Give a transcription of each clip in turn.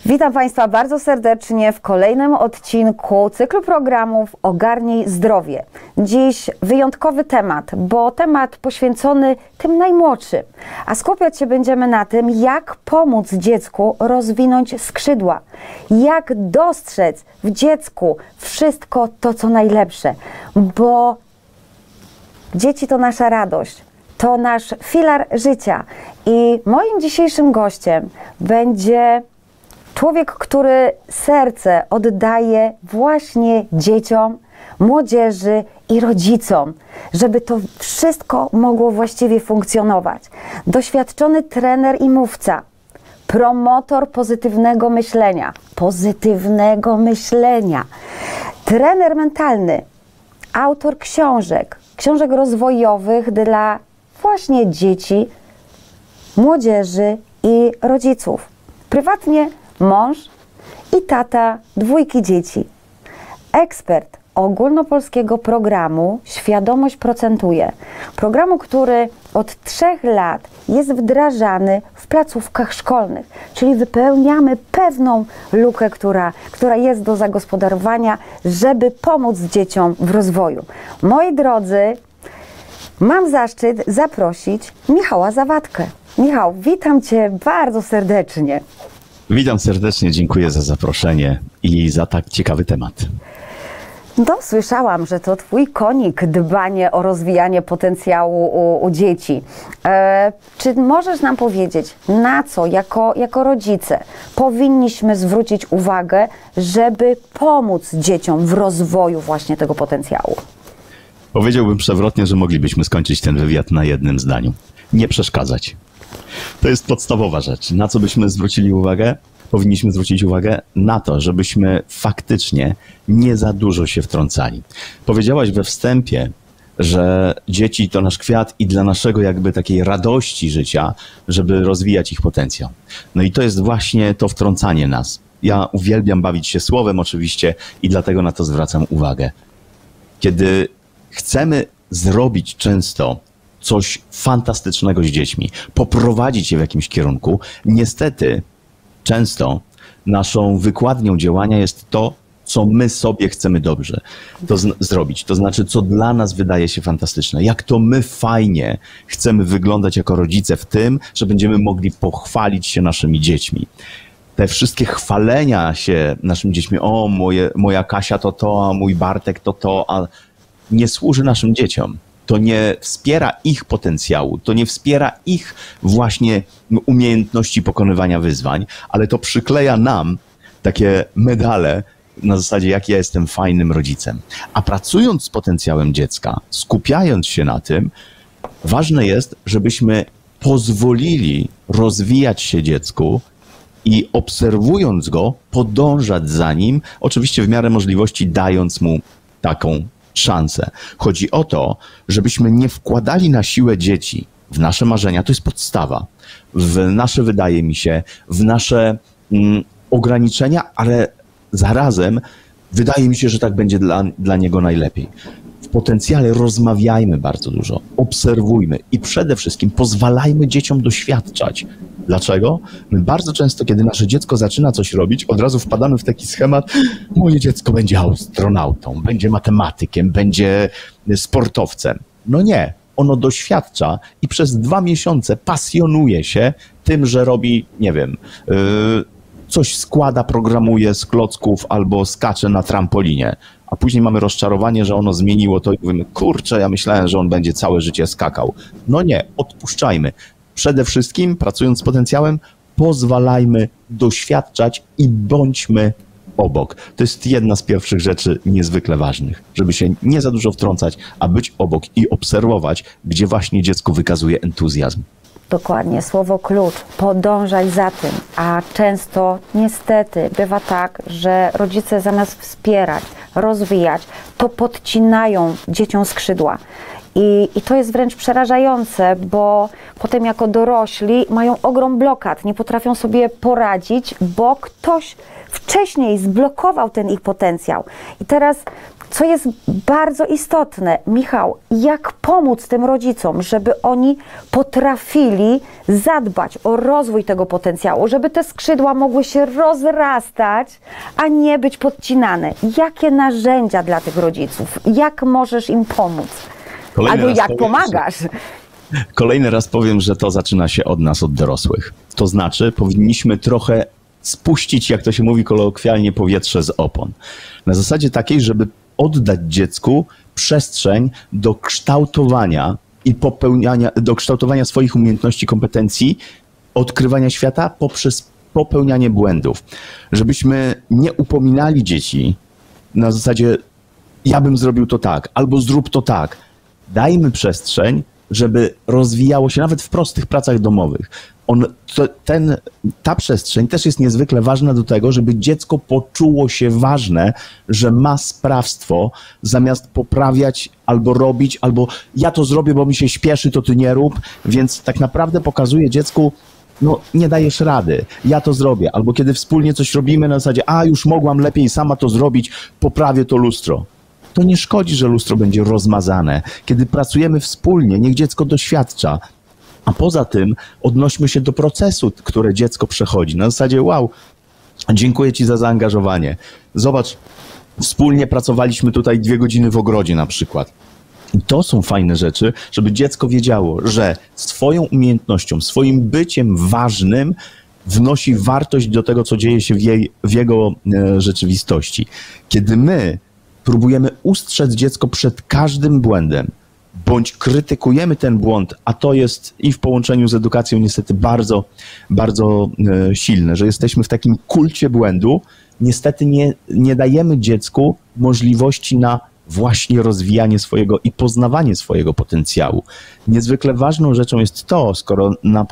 Witam Państwa bardzo serdecznie w kolejnym odcinku cyklu programów Ogarnij Zdrowie. Dziś wyjątkowy temat, bo temat poświęcony tym najmłodszym, a skupiać się będziemy na tym, jak pomóc dziecku rozwinąć skrzydła, jak dostrzec w dziecku wszystko to, co najlepsze, bo dzieci to nasza radość, to nasz filar życia i moim dzisiejszym gościem będzie człowiek, który serce oddaje właśnie dzieciom, młodzieży i rodzicom, żeby to wszystko mogło właściwie funkcjonować. Doświadczony trener i mówca, promotor pozytywnego myślenia, trener mentalny, autor książek rozwojowych dla właśnie dzieci, młodzieży i rodziców. Prywatnie mąż i tata dwójki dzieci. Ekspert ogólnopolskiego programu Świadomość Procentuje. Programu, który od 3 lat jest wdrażany w placówkach szkolnych. Czyli wypełniamy pewną lukę, która jest do zagospodarowania, żeby pomóc dzieciom w rozwoju. Moi drodzy, mam zaszczyt zaprosić Michała Zawadkę. Michał, witam Cię bardzo serdecznie. Witam serdecznie, dziękuję za zaproszenie i za tak ciekawy temat. No, słyszałam, że to Twój konik, dbanie o rozwijanie potencjału u dzieci. Czy możesz nam powiedzieć, na co jako rodzice powinniśmy zwrócić uwagę, żeby pomóc dzieciom w rozwoju właśnie tego potencjału? Powiedziałbym przewrotnie, że moglibyśmy skończyć ten wywiad na jednym zdaniu. Nie przeszkadzać. To jest podstawowa rzecz. Na co byśmy zwrócili uwagę? Powinniśmy zwrócić uwagę na to, żebyśmy faktycznie nie za dużo się wtrącali. Powiedziałaś we wstępie, że dzieci to nasz kwiat i dla naszego jakby takiej radości życia, żeby rozwijać ich potencjał. No i to jest właśnie to wtrącanie nas. Ja uwielbiam bawić się słowem oczywiście i dlatego na to zwracam uwagę. Kiedy chcemy zrobić często coś fantastycznego z dziećmi, poprowadzić je w jakimś kierunku, niestety często naszą wykładnią działania jest to, co my sobie chcemy dobrze zrobić. To znaczy, co dla nas wydaje się fantastyczne. Jak to my fajnie chcemy wyglądać jako rodzice w tym, że będziemy mogli pochwalić się naszymi dziećmi. Te wszystkie chwalenia się naszymi dziećmi, o moja Kasia to, a mój Bartek to, a nie służy naszym dzieciom. To nie wspiera ich potencjału, to nie wspiera ich właśnie umiejętności pokonywania wyzwań, ale to przykleja nam takie medale na zasadzie, jak ja jestem fajnym rodzicem. A pracując z potencjałem dziecka, skupiając się na tym, ważne jest, żebyśmy pozwolili rozwijać się dziecku i obserwując go, podążać za nim, oczywiście w miarę możliwości dając mu taką szansę. Chodzi o to, żebyśmy nie wkładali na siłę dzieci w nasze marzenia, to jest podstawa, w nasze, wydaje mi się, w nasze ograniczenia, ale zarazem wydaje mi się, że tak będzie dla niego najlepiej. W potencjale rozmawiajmy bardzo dużo, obserwujmy i przede wszystkim pozwalajmy dzieciom doświadczać. Dlaczego? My bardzo często, kiedy nasze dziecko zaczyna coś robić, od razu wpadamy w taki schemat, moje dziecko będzie astronautą, będzie matematykiem, będzie sportowcem. No nie, ono doświadcza i przez 2 miesiące pasjonuje się tym, że robi, nie wiem, coś składa, programuje z klocków albo skacze na trampolinie. A później mamy rozczarowanie, że ono zmieniło to i mówimy, kurczę, ja myślałem, że on będzie całe życie skakał. No nie, odpuszczajmy. Przede wszystkim, pracując z potencjałem, pozwalajmy doświadczać i bądźmy obok. To jest jedna z pierwszych rzeczy niezwykle ważnych, żeby się nie za dużo wtrącać, a być obok i obserwować, gdzie właśnie dziecko wykazuje entuzjazm. Dokładnie, słowo klucz, podążaj za tym, a często niestety bywa tak, że rodzice zamiast wspierać, rozwijać, to podcinają dzieciom skrzydła. I to jest wręcz przerażające, bo potem jako dorośli mają ogrom blokad, nie potrafią sobie poradzić, bo ktoś wcześniej zblokował ten ich potencjał. I teraz, co jest bardzo istotne, Michał, jak pomóc tym rodzicom, żeby oni potrafili zadbać o rozwój tego potencjału, żeby te skrzydła mogły się rozrastać, a nie być podcinane. Jakie narzędzia dla tych rodziców? Jak możesz im pomóc? Albo jak pomagasz? Kolejny raz powiem, że to zaczyna się od nas, od dorosłych. To znaczy, powinniśmy trochę spuścić, jak to się mówi kolokwialnie, powietrze z opon. Na zasadzie takiej, żeby oddać dziecku przestrzeń do kształtowania i do kształtowania swoich umiejętności, kompetencji, odkrywania świata poprzez popełnianie błędów. Żebyśmy nie upominali dzieci na zasadzie ja bym zrobił to tak, albo zrób to tak. Dajmy przestrzeń, żeby rozwijało się nawet w prostych pracach domowych. Ta przestrzeń też jest niezwykle ważna do tego, żeby dziecko poczuło się ważne, że ma sprawstwo, zamiast poprawiać albo robić, albo ja to zrobię, bo mi się śpieszy, to ty nie rób, więc tak naprawdę pokazuje dziecku, no nie dajesz rady, ja to zrobię, albo kiedy wspólnie coś robimy na zasadzie, już mogłam lepiej sama to zrobić, poprawię to lustro. To nie szkodzi, że lustro będzie rozmazane. Kiedy pracujemy wspólnie, niech dziecko doświadcza. A poza tym odnośmy się do procesu, które dziecko przechodzi. Na zasadzie, wow, dziękuję ci za zaangażowanie. Zobacz, wspólnie pracowaliśmy tutaj 2 godziny w ogrodzie na przykład. I to są fajne rzeczy, żeby dziecko wiedziało, że swoją umiejętnością, swoim byciem ważnym wnosi wartość do tego, co dzieje się w jego rzeczywistości. Kiedy my próbujemy ustrzec dziecko przed każdym błędem, bądź krytykujemy ten błąd, a to jest i w połączeniu z edukacją niestety bardzo, bardzo silne, że jesteśmy w takim kulcie błędu, niestety nie dajemy dziecku możliwości na właśnie rozwijanie swojego i poznawanie swojego potencjału. Niezwykle ważną rzeczą jest to, skoro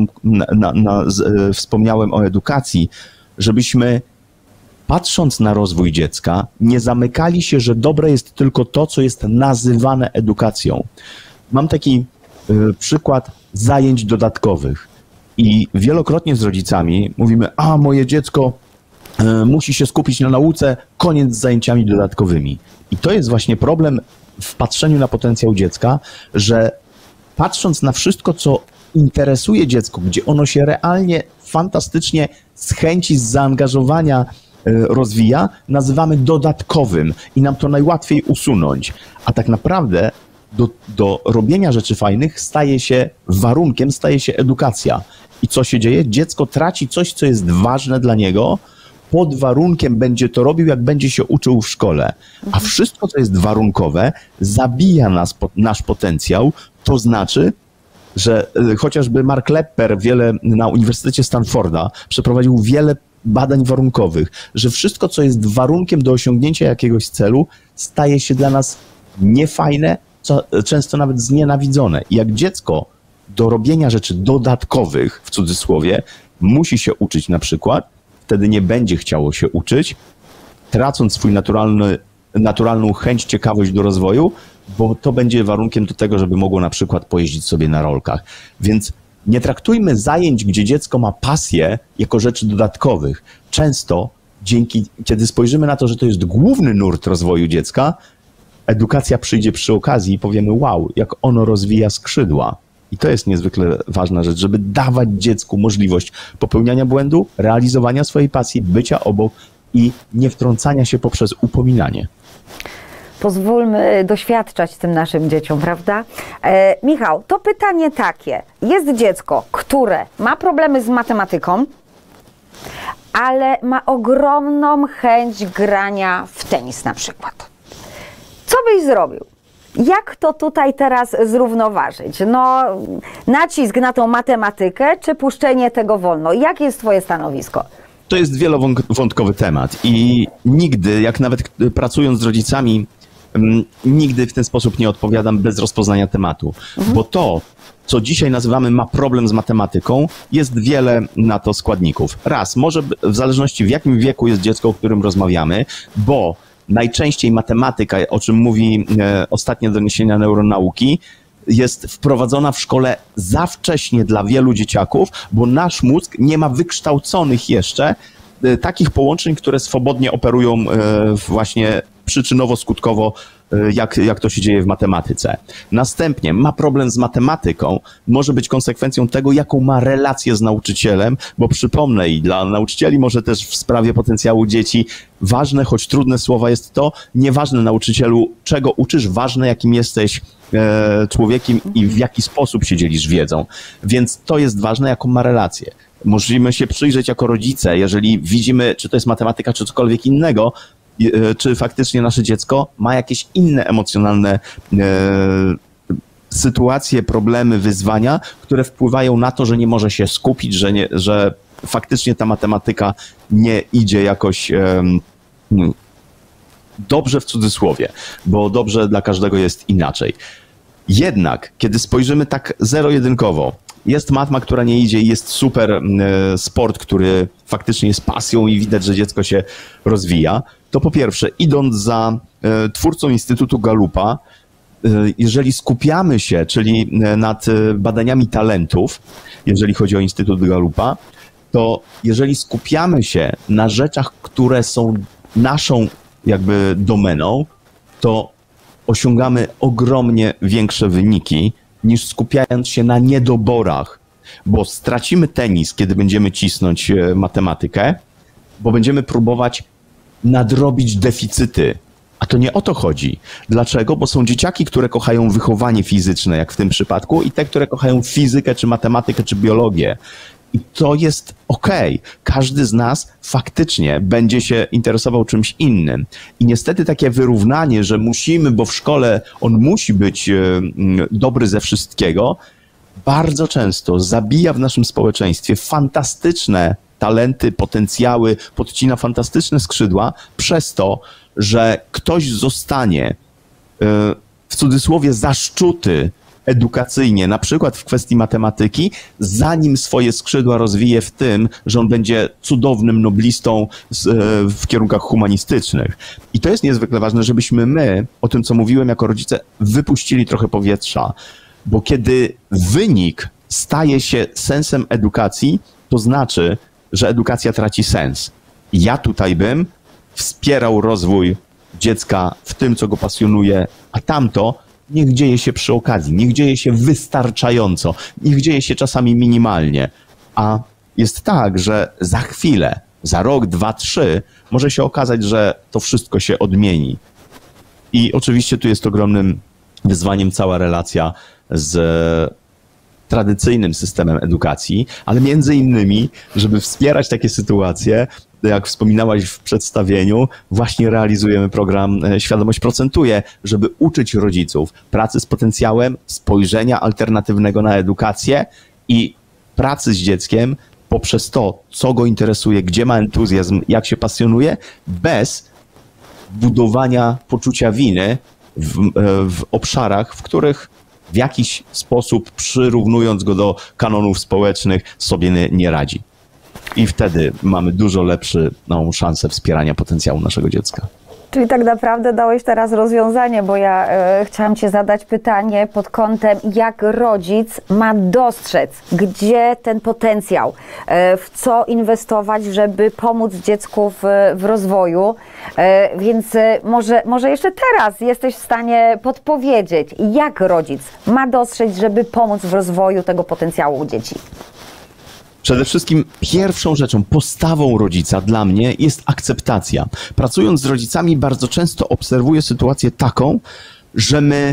wspomniałem o edukacji, żebyśmy patrząc na rozwój dziecka, nie zamykali się, że dobre jest tylko to, co jest nazywane edukacją. Mam taki przykład zajęć dodatkowych i wielokrotnie z rodzicami mówimy, moje dziecko musi się skupić na nauce, koniec z zajęciami dodatkowymi. I to jest właśnie problem w patrzeniu na potencjał dziecka, że patrząc na wszystko, co interesuje dziecko, gdzie ono się realnie, fantastycznie z chęci, z zaangażowania rozwija, nazywamy dodatkowym i nam to najłatwiej usunąć. A tak naprawdę do robienia rzeczy fajnych warunkiem staje się edukacja. I co się dzieje? Dziecko traci coś, co jest ważne dla niego, pod warunkiem będzie to robił, jak będzie się uczył w szkole. A wszystko, co jest warunkowe, zabija nasz potencjał. To znaczy, że chociażby Mark Lepper na Uniwersytecie Stanforda przeprowadził wiele badań warunkowych, że wszystko, co jest warunkiem do osiągnięcia jakiegoś celu, staje się dla nas niefajne, często nawet znienawidzone. I jak dziecko do robienia rzeczy dodatkowych, w cudzysłowie, musi się uczyć na przykład, wtedy nie będzie chciało się uczyć, tracąc swój naturalną chęć, ciekawość do rozwoju, bo to będzie warunkiem do tego, żeby mogło na przykład pojeździć sobie na rolkach. Więc nie traktujmy zajęć, gdzie dziecko ma pasję, jako rzeczy dodatkowych. Często, kiedy spojrzymy na to, że to jest główny nurt rozwoju dziecka, edukacja przyjdzie przy okazji i powiemy, wow, jak ono rozwija skrzydła. I to jest niezwykle ważna rzecz, żeby dawać dziecku możliwość popełniania błędu, realizowania swojej pasji, bycia obok i nie wtrącania się poprzez upominanie. Pozwólmy doświadczać tym naszym dzieciom, prawda? Michał, to pytanie takie. Jest dziecko, które ma problemy z matematyką, ale ma ogromną chęć grania w tenis na przykład. Co byś zrobił? Jak to tutaj teraz zrównoważyć? No, nacisk na tą matematykę, czy puszczenie tego wolno? Jakie jest twoje stanowisko? To jest wielowątkowy temat i nigdy, jak nawet pracując z rodzicami, nigdy w ten sposób nie odpowiadam bez rozpoznania tematu, bo to, co dzisiaj nazywamy ma problem z matematyką, jest wiele na to składników. Raz, może w zależności w jakim wieku jest dziecko, o którym rozmawiamy, bo najczęściej matematyka, o czym mówi ostatnie doniesienia neuronauki, jest wprowadzona w szkole za wcześnie dla wielu dzieciaków, bo nasz mózg nie ma wykształconych jeszcze takich połączeń, które swobodnie operują właśnie przyczynowo-skutkowo, jak to się dzieje w matematyce. Następnie ma problem z matematyką, może być konsekwencją tego, jaką ma relację z nauczycielem, bo przypomnę i dla nauczycieli, może też w sprawie potencjału dzieci, ważne, choć trudne słowa jest to, nieważne nauczycielu, czego uczysz, ważne jakim jesteś człowiekiem i w jaki sposób się dzielisz wiedzą. Więc to jest ważne, jaką ma relację. Możemy się przyjrzeć jako rodzice, jeżeli widzimy, czy to jest matematyka, czy cokolwiek innego, czy faktycznie nasze dziecko ma jakieś inne emocjonalne sytuacje, problemy, wyzwania, które wpływają na to, że nie może się skupić, że faktycznie ta matematyka nie idzie jakoś dobrze w cudzysłowie, bo dobrze dla każdego jest inaczej. Jednak, kiedy spojrzymy tak zero-jedynkowo, jest matma, która nie idzie i jest super sport, który faktycznie jest pasją i widać, że dziecko się rozwija, to po pierwsze, idąc za twórcą Instytutu Gallupa, jeżeli skupiamy się, czyli nad badaniami talentów, jeżeli chodzi o Instytut Gallupa, to jeżeli skupiamy się na rzeczach, które są naszą jakby domeną, to osiągamy ogromnie większe wyniki niż skupiając się na niedoborach, bo stracimy tenis, kiedy będziemy cisnąć matematykę, bo będziemy próbować nadrobić deficyty. A to nie o to chodzi. Dlaczego? Bo są dzieciaki, które kochają wychowanie fizyczne, jak w tym przypadku, i te, które kochają fizykę, czy matematykę, czy biologię. I to jest okej. Każdy z nas faktycznie będzie się interesował czymś innym. I niestety takie wyrównanie, że musimy, bo w szkole on musi być dobry ze wszystkiego, bardzo często zabija w naszym społeczeństwie fantastyczne talenty, potencjały, podcina fantastyczne skrzydła przez to, że ktoś zostanie w cudzysłowie zaszczuty edukacyjnie, na przykład w kwestii matematyki, zanim swoje skrzydła rozwije w tym, że on będzie cudownym noblistą w kierunkach humanistycznych. I to jest niezwykle ważne, żebyśmy my, o tym co mówiłem jako rodzice, wypuścili trochę powietrza, bo kiedy wynik staje się sensem edukacji, to znaczy, że edukacja traci sens. Ja tutaj bym wspierał rozwój dziecka w tym, co go pasjonuje, a tamto niech dzieje się przy okazji, niech dzieje się wystarczająco, niech dzieje się czasami minimalnie. A jest tak, że za chwilę, za rok, 2, 3 może się okazać, że to wszystko się odmieni. I oczywiście tu jest ogromnym wyzwaniem cała relacja z tradycyjnym systemem edukacji, ale między innymi, żeby wspierać takie sytuacje, jak wspominałaś w przedstawieniu, właśnie realizujemy program Świadomość Procentuje, żeby uczyć rodziców pracy z potencjałem, spojrzenia alternatywnego na edukację i pracy z dzieckiem poprzez to, co go interesuje, gdzie ma entuzjazm, jak się pasjonuje, bez budowania poczucia winy w obszarach, w których w jakiś sposób, przyrównując go do kanonów społecznych, sobie nie radzi. I wtedy mamy dużo lepszą szansę wspierania potencjału naszego dziecka. Czyli tak naprawdę dałeś teraz rozwiązanie, bo ja chciałam Cię zadać pytanie pod kątem, jak rodzic ma dostrzec, gdzie ten potencjał, w co inwestować, żeby pomóc dziecku w rozwoju. Więc może jeszcze teraz jesteś w stanie podpowiedzieć, jak rodzic ma dostrzec, żeby pomóc w rozwoju tego potencjału u dzieci. Przede wszystkim pierwszą rzeczą, postawą rodzica dla mnie jest akceptacja. Pracując z rodzicami bardzo często obserwuję sytuację taką, że my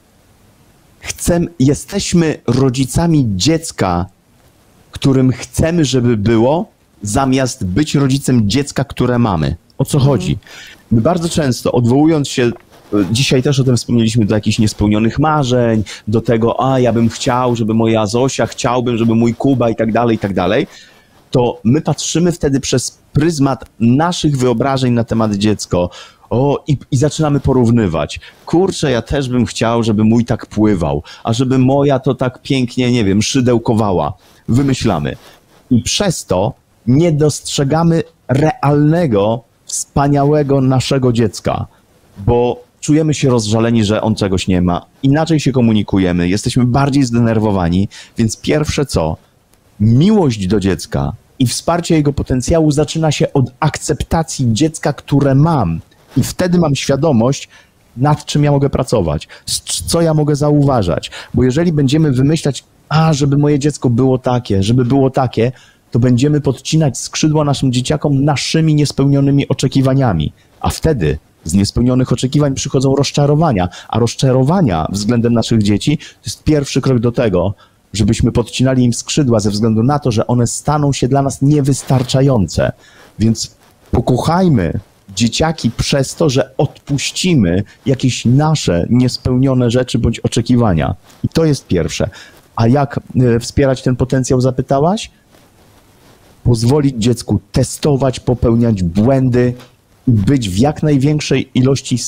jesteśmy rodzicami dziecka, którym chcemy, żeby było, zamiast być rodzicem dziecka, które mamy. O co chodzi? My bardzo często, odwołując się, dzisiaj też o tym wspomnieliśmy, do jakichś niespełnionych marzeń, do tego, ja bym chciał, żeby moja Zosia, chciałbym, żeby mój Kuba i tak dalej, to my patrzymy wtedy przez pryzmat naszych wyobrażeń na temat dziecka. I zaczynamy porównywać. Kurczę, ja też bym chciał, żeby mój tak pływał, a żeby moja to tak pięknie, nie wiem, szydełkowała. Wymyślamy. I przez to nie dostrzegamy realnego, wspaniałego naszego dziecka, bo czujemy się rozżaleni, że on czegoś nie ma, inaczej się komunikujemy, jesteśmy bardziej zdenerwowani, więc pierwsze co? Miłość do dziecka i wsparcie jego potencjału zaczyna się od akceptacji dziecka, które mam. I wtedy mam świadomość, nad czym ja mogę pracować, co ja mogę zauważać. Bo jeżeli będziemy wymyślać, żeby moje dziecko było takie, żeby było takie, to będziemy podcinać skrzydła naszym dzieciakom naszymi niespełnionymi oczekiwaniami. A wtedy z niespełnionych oczekiwań przychodzą rozczarowania, a rozczarowania względem naszych dzieci to jest pierwszy krok do tego, żebyśmy podcinali im skrzydła ze względu na to, że one staną się dla nas niewystarczające. Więc pokochajmy dzieciaki przez to, że odpuścimy jakieś nasze niespełnione rzeczy bądź oczekiwania. I to jest pierwsze. A jak wspierać ten potencjał, zapytałaś? Pozwolić dziecku testować, popełniać błędy i być w jak największej ilości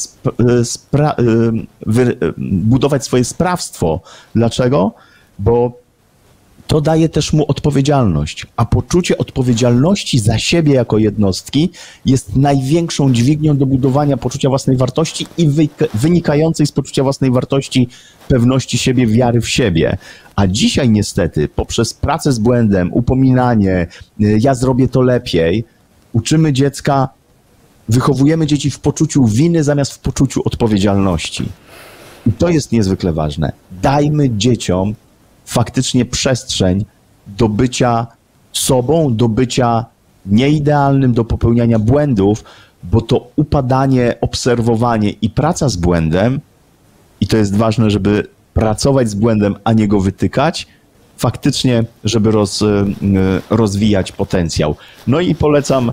budować swoje sprawstwo. Dlaczego? Bo to daje też mu odpowiedzialność, a poczucie odpowiedzialności za siebie jako jednostki jest największą dźwignią do budowania poczucia własnej wartości i wynikającej z poczucia własnej wartości pewności siebie, wiary w siebie. A dzisiaj niestety poprzez pracę z błędem, upominanie, ja zrobię to lepiej, uczymy dziecka, wychowujemy dzieci w poczuciu winy zamiast w poczuciu odpowiedzialności. I to jest niezwykle ważne. Dajmy dzieciom faktycznie przestrzeń do bycia sobą, do bycia nieidealnym, do popełniania błędów, bo to upadanie, obserwowanie i praca z błędem, i to jest ważne, żeby pracować z błędem, a nie go wytykać, faktycznie, żeby rozwijać potencjał. No i polecam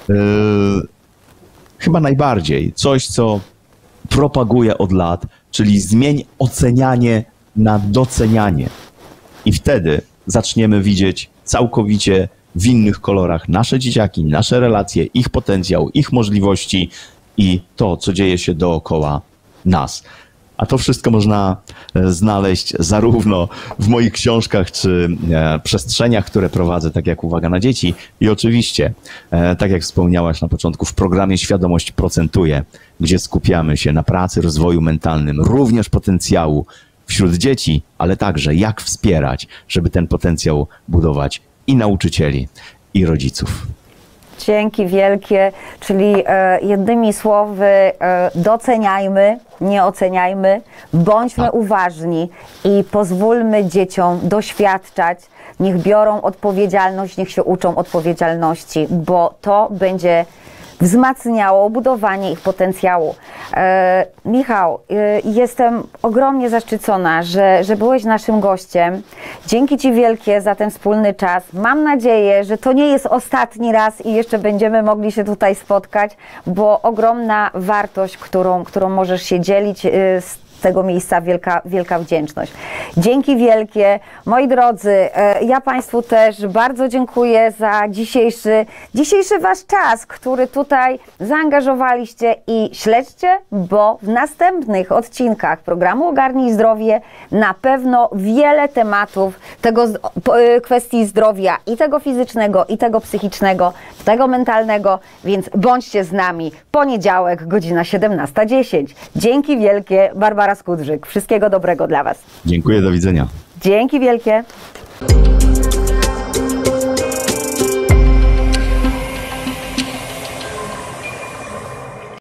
chyba najbardziej coś, co propaguję od lat, czyli zmień ocenianie na docenianie. I wtedy zaczniemy widzieć całkowicie w innych kolorach nasze dzieciaki, nasze relacje, ich potencjał, ich możliwości i to, co dzieje się dookoła nas. A to wszystko można znaleźć zarówno w moich książkach, czy przestrzeniach, które prowadzę, tak jak Uwaga na dzieci. I oczywiście, tak jak wspomniałaś na początku, w programie Świadomość procentuje, gdzie skupiamy się na pracy, rozwoju mentalnym, również potencjału wśród dzieci, ale także jak wspierać, żeby ten potencjał budować i nauczycieli, i rodziców. Dzięki wielkie, czyli jednymi słowy doceniajmy, nie oceniajmy, bądźmy uważni i pozwólmy dzieciom doświadczać, niech biorą odpowiedzialność, niech się uczą odpowiedzialności, bo to będzie wzmacniało budowanie ich potencjału. Michał, jestem ogromnie zaszczycona, że byłeś naszym gościem. Dzięki Ci wielkie za ten wspólny czas. Mam nadzieję, że to nie jest ostatni raz i jeszcze będziemy mogli się tutaj spotkać, bo ogromna wartość, którą możesz się dzielić z tego miejsca, wielka wdzięczność. Dzięki wielkie. Moi drodzy, ja Państwu też bardzo dziękuję za dzisiejszy Wasz czas, który tutaj zaangażowaliście i śledźcie, bo w następnych odcinkach programu Ogarnij Zdrowie na pewno wiele tematów kwestii zdrowia i tego fizycznego, i tego psychicznego, tego mentalnego, więc bądźcie z nami. Poniedziałek, godzina 17:10. Dzięki wielkie. Barbara Skudrzyk. Wszystkiego dobrego dla Was. Dziękuję, do widzenia. Dzięki wielkie.